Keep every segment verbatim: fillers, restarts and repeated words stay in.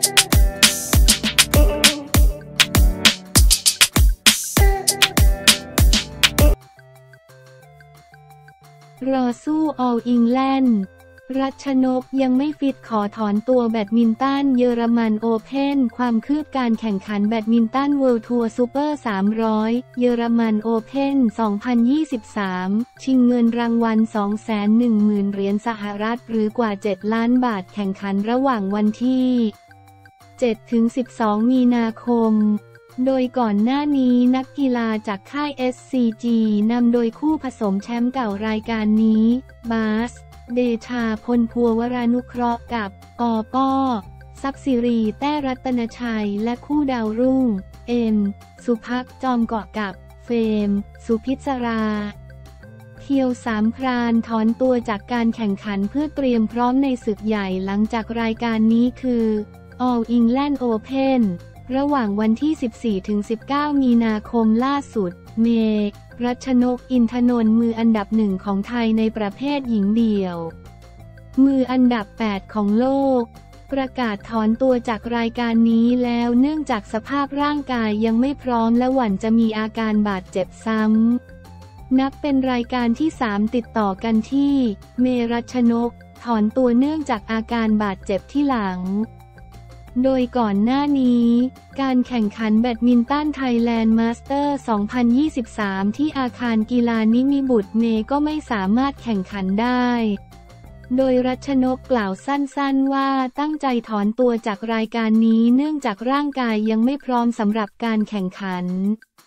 รอสู้ออลอิงแลนด์รัชนกยังไม่ฟิตขอถอนตัวแบดมินตันเยอรมันโอเพ่นความคืบการแข่งขันแบดมินตันเวิลด์ทัวร์ซูเปอร์สามร้อยเยอรมันโอเพ่นสองพันยี่สิบสามชิงเงินรางวัล สองแสนหนึ่งหมื่น เหรียญสหรัฐหรือกว่าเจ็ดล้านบาทแข่งขันระหว่างวันที่เจ็ดถึงสิบสองมีนาคมโดยก่อนหน้านี้นักกีฬาจากค่าย เอส ซี จี นำโดยคู่ผสมแชมป์เก่ารายการนี้บาสเดชาพลพัววรานุเคราะห์กับปอป้อทรัพย์สิริแต้รัตนชัยและคู่ดาวรุ่งเอ็มสุภักจอมเกาะกับเฟมสุพิศราเพียวสามพรานถอนตัวจากการแข่งขันเพื่อเตรียมพร้อมในศึกใหญ่หลังจากรายการนี้คือ All England Openระหว่างวันที่ สิบสี่ถึงสิบเก้า มีนาคมล่าสุดเมย์รัชนกอินทนนท์มืออันดับหนึ่งของไทยในประเภทหญิงเดี่ยวมืออันดับแปดของโลกประกาศถอนตัวจากรายการนี้แล้วเนื่องจากสภาพร่างกายยังไม่พร้อมและหวั่นจะมีอาการบาดเจ็บซ้ำนับเป็นรายการที่สามติดต่อกันที่เมย์รัชนกถอนตัวเนื่องจากอาการบาดเจ็บที่หลังโดยก่อนหน้านี้การแข่งขันแบดมินตันไทยแลนด์มาสเตอร์ สองพันยี่สิบสาม ที่อาคารกีฬานิมิบุตรเมย์ก็ไม่สามารถแข่งขันได้โดยรัชนกกล่าวสั้นๆว่าตั้งใจถอนตัวจากรายการนี้เนื่องจากร่างกายยังไม่พร้อมสำหรับการแข่งขัน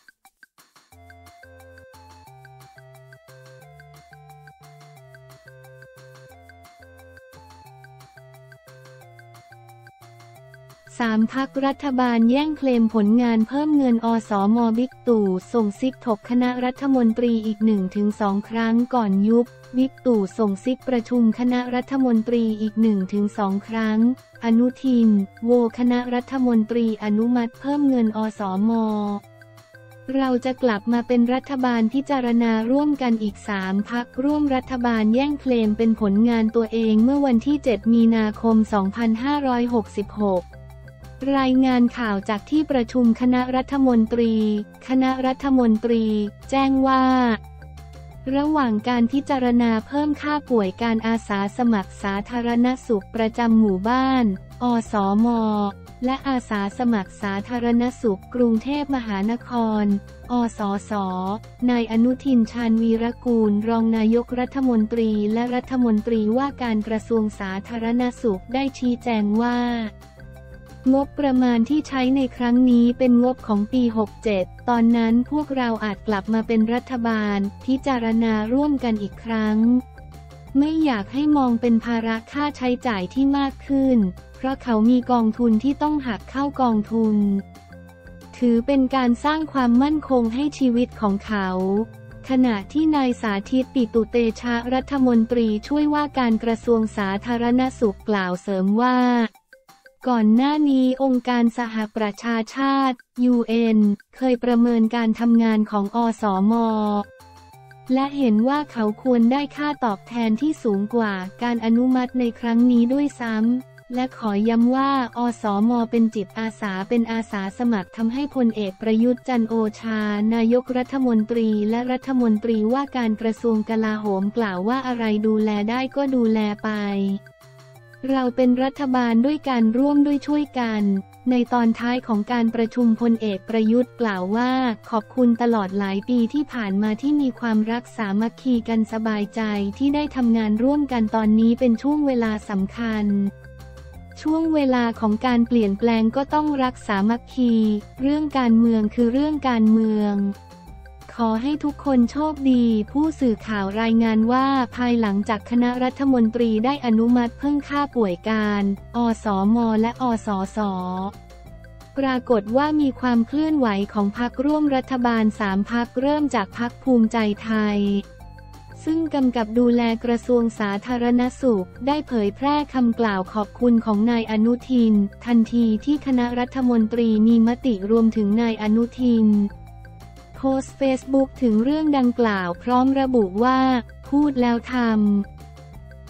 สามพรรครัฐบาลแย่งเคลมผลงานเพิ่มเงินอสม.บิ๊กตู่ส่งซิกถกคณะรัฐมนตรีอีก หนึ่งถึงสอง ครั้งก่อนยุบบิ๊กตู่ส่งซิกประชุมคณะรัฐมนตรีอีก หนึ่งถึงสอง ครั้งอนุทินโหวคณะรัฐมนตรีอนุมัติเพิ่มเงินอสม.เราจะกลับมาเป็นรัฐบาลพิจารณาร่วมกันอีกสามพรรคร่วมรัฐบาลแย่งเคลมเป็นผลงานตัวเองเมื่อวันที่เจ็ดมีนาคมสองพันห้าร้อยหกสิบหกรายงานข่าวจากที่ประชุมคณะรัฐมนตรีคณะรัฐมนตรีแจ้งว่าระหว่างการพิจารณาเพิ่มค่าป่วยการอาสาสมัครสาธารณสุขประจำหมู่บ้านอสม.และอาสาสมัครสาธารณสุขกรุงเทพมหานครอสส.นายอนุทินชาญวีรกูลรองนายกรัฐมนตรีและรัฐมนตรีว่าการกระทรวงสาธารณสุขได้ชี้แจงว่างบประมาณที่ใช้ในครั้งนี้เป็นงบของปี หกเจ็ด ตอนนั้นพวกเราอาจกลับมาเป็นรัฐบาลพิจารณาร่วมกันอีกครั้งไม่อยากให้มองเป็นภาระค่าใช้จ่ายที่มากขึ้นเพราะเขามีกองทุนที่ต้องหักเข้ากองทุนถือเป็นการสร้างความมั่นคงให้ชีวิตของเขาขณะที่นายสาธิตปิตุเตชะรัฐมนตรีช่วยว่าการกระทรวงสาธารณสุขกล่าวเสริมว่าก่อนหน้านี้องค์การสหประชาชาติ ยู เอ็น เคยประเมินการทำงานของอสม.และเห็นว่าเขาควรได้ค่าตอบแทนที่สูงกว่าการอนุมัติในครั้งนี้ด้วยซ้ำและขอย้ำว่าอสม.เป็นจิตอาสาเป็นอาสาสมัครทำให้พลเอกประยุทธ์จันทร์โอชานายกรัฐมนตรีและรัฐมนตรีว่าการกระทรวงกลาโหมกล่าวว่าอะไรดูแลได้ก็ดูแลไปเราเป็นรัฐบาลด้วยกันร่วมด้วยช่วยกันในตอนท้ายของการประชุมพลเอกประยุทธ์กล่าวว่าขอบคุณตลอดหลายปีที่ผ่านมาที่มีความรักสามัคคีกันสบายใจที่ได้ทำงานร่วมกันตอนนี้เป็นช่วงเวลาสำคัญช่วงเวลาของการเปลี่ยนแปลงก็ต้องรักสามัคคีเรื่องการเมืองคือเรื่องการเมืองขอให้ทุกคนโชคดีผู้สื่อข่าวรายงานว่าภายหลังจากคณะรัฐมนตรีได้อนุมัติเพิ่มค่าป่วยการอสม.และอสส.ปรากฏว่ามีความเคลื่อนไหวของพรรคร่วมรัฐบาลสามพรรคเริ่มจากพรรคภูมิใจไทยซึ่งกำกับดูแลกระทรวงสาธารณสุขได้เผยแพร่คำกล่าวขอบคุณของนายอนุทินทันทีที่คณะรัฐมนตรีมีมติรวมถึงนายอนุทินโพสต์เฟซบุ๊กถึงเรื่องดังกล่าวพร้อมระบุว่าพูดแล้วทำ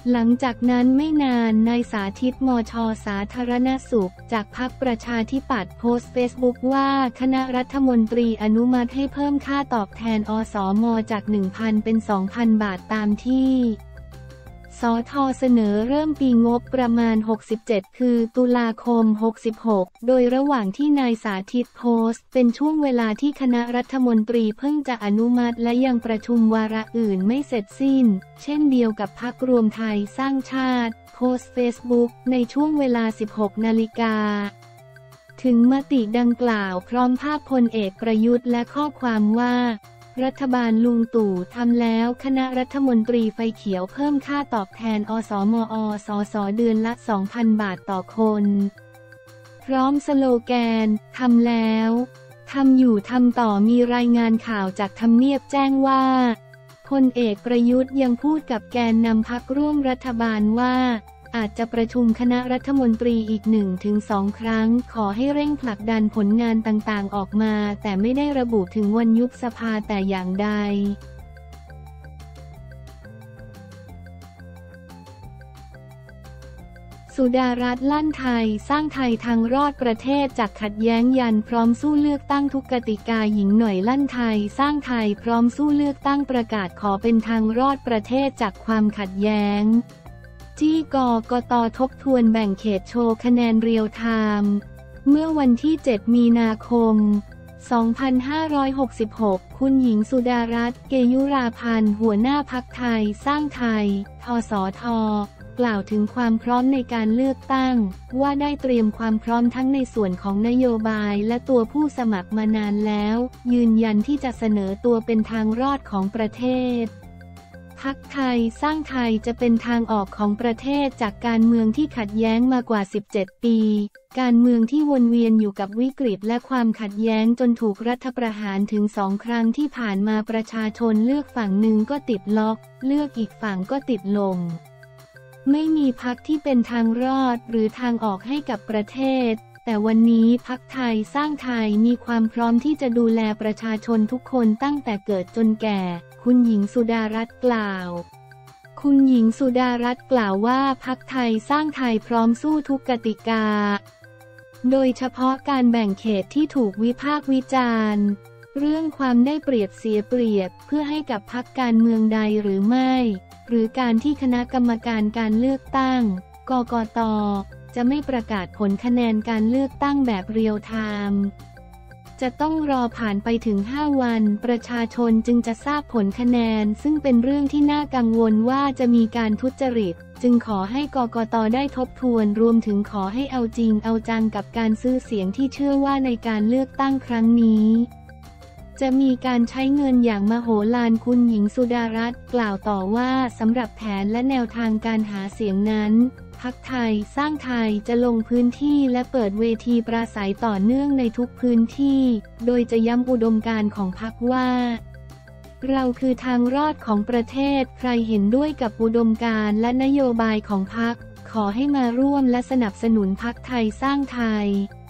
หลังจากนั้นไม่นานนายสาธิตมช.สาธารณสุขจากพรรคประชาธิปัตย์โพสต์เฟซบุ๊กว่าคณะรัฐมนตรีอนุมัติให้เพิ่มค่าตอบแทนอสม.จาก หนึ่งพัน เป็น สองพัน บาทตามที่สท.เสนอเริ่มปีงบประมาณหกสิบเจ็ดคือตุลาคมหกสิบหกโดยระหว่างที่นายสาธิตโพสต์เป็นช่วงเวลาที่คณะรัฐมนตรีเพิ่งจะอนุมัติและยังประชุมวาระอื่นไม่เสร็จสิ้นเช่นเดียวกับพรรครวมไทยสร้างชาติโพสต์เฟซบุ๊กในช่วงเวลา สิบหกนาฬิกาถึงมติดังกล่าวพร้อมภาพพลเอกประยุทธ์และข้อความว่ารัฐบาลลุงตู่ทำแล้วคณะรัฐมนตรีไฟเขียวเพิ่มค่าตอบแทนอสมอสสเดือนละ สองพัน บาทต่อคนพร้อมสโลแกนทำแล้วทำอยู่ทำต่อมีรายงานข่าวจากทำเนียบแจ้งว่าพลเอกประยุทธ์ยังพูดกับแกนนำพรรคร่วมรัฐบาลว่าอาจจะประชุมคณะรัฐมนตรีอีก หนึ่งถึงสอง ครั้งขอให้เร่งผลักดันผลงานต่างๆออกมาแต่ไม่ได้ระบุถึงวันยุบสภาแต่อย่างใดสุดารัตน์ลั่นไทยสร้างไทยทางรอดประเทศจากขัดแย้งยันพร้อมสู้เลือกตั้งทุกกติกาหญิงหน่อยลั่นไทยสร้างไทยพร้อมสู้เลือกตั้งประกาศขอเป็นทางรอดประเทศจากความขัดแย้งจี้กกต.ทบทวนแบ่งเขตโชว์คะแนนเรียลไทม์เมื่อวันที่ เจ็ด มีนาคม สองพันห้าร้อยหกสิบหก คุณหญิงสุดารัตน์ เกยุราพันธ์หัวหน้าพรรคไทยสร้างไทยทสท.กล่าวถึงความพร้อมในการเลือกตั้งว่าได้เตรียมความพร้อมทั้งในส่วนของนโยบายและตัวผู้สมัครมานานแล้วยืนยันที่จะเสนอตัวเป็นทางรอดของประเทศพรรคไทยสร้างไทยจะเป็นทางออกของประเทศจากการเมืองที่ขัดแย้งมากว่าสิบเจ็ดปีการเมืองที่วนเวียนอยู่กับวิกฤตและความขัดแย้งจนถูกรัฐประหารถึงสองครั้งที่ผ่านมาประชาชนเลือกฝั่งหนึ่งก็ติดล็อกเลือกอีกฝั่งก็ติดลมไม่มีพรรคที่เป็นทางรอดหรือทางออกให้กับประเทศแต่วันนี้พรรคไทยสร้างไทยมีความพร้อมที่จะดูแลประชาชนทุกคนตั้งแต่เกิดจนแก่คุณหญิงสุดารัตน์กล่าวคุณหญิงสุดารัตน์กล่าวว่าพรรคไทยสร้างไทยพร้อมสู้ทุกกติกาโดยเฉพาะการแบ่งเขตที่ถูกวิพากษ์วิจารณ์เรื่องความได้เปรียบเสียเปรียบเพื่อให้กับพรรคการเมืองใดหรือไม่หรือการที่คณะกรรมการการเลือกตั้งกกต.จะไม่ประกาศผลคะแนนการเลือกตั้งแบบเรียลไทม์จะต้องรอผ่านไปถึงห้าวันประชาชนจึงจะทราบผลคะแนนซึ่งเป็นเรื่องที่น่ากังวลว่าจะมีการทุจริตจึงขอให้กกต.ได้ทบทวนรวมถึงขอให้เอาจริงเอาจังกับการซื้อเสียงที่เชื่อว่าในการเลือกตั้งครั้งนี้จะมีการใช้เงินอย่างมโหฬารคุณหญิงสุดารัตน์กล่าวต่อว่าสำหรับแผนและแนวทางการหาเสียงนั้นพรรคไทยสร้างไทยจะลงพื้นที่และเปิดเวทีปราศัยต่อเนื่องในทุกพื้นที่โดยจะย้ำอุดมการณ์ของพรรคว่าเราคือทางรอดของประเทศใครเห็นด้วยกับอุดมการณ์และนโยบายของพรรคขอให้มาร่วมและสนับสนุนพรรคไทยสร้างไทย